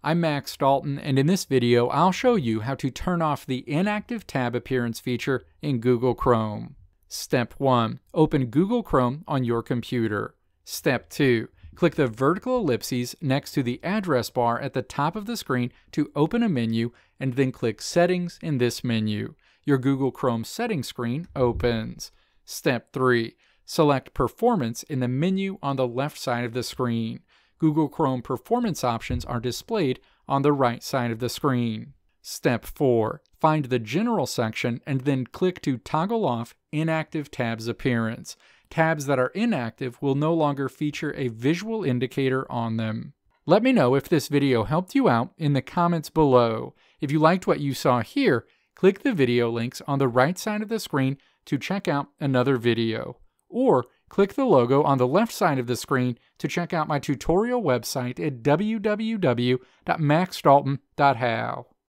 I'm Max Dalton, and in this video I'll show you how to turn off the Inactive Tab Appearance feature in Google Chrome. Step 1. Open Google Chrome on your computer. Step 2. Click the vertical ellipses next to the address bar at the top of the screen to open a menu, and then click Settings in this menu. Your Google Chrome settings screen opens. Step 3. Select Performance in the menu on the left side of the screen. Google Chrome performance options are displayed on the right side of the screen. Step 4. Find the General section and then click to toggle off Inactive Tabs Appearance. Tabs that are inactive will no longer feature a visual indicator on them. Let me know if this video helped you out in the comments below. If you liked what you saw here, click the video links on the right side of the screen to check out another video. Or click the logo on the left side of the screen to check out my tutorial website at www.maxdalton.how.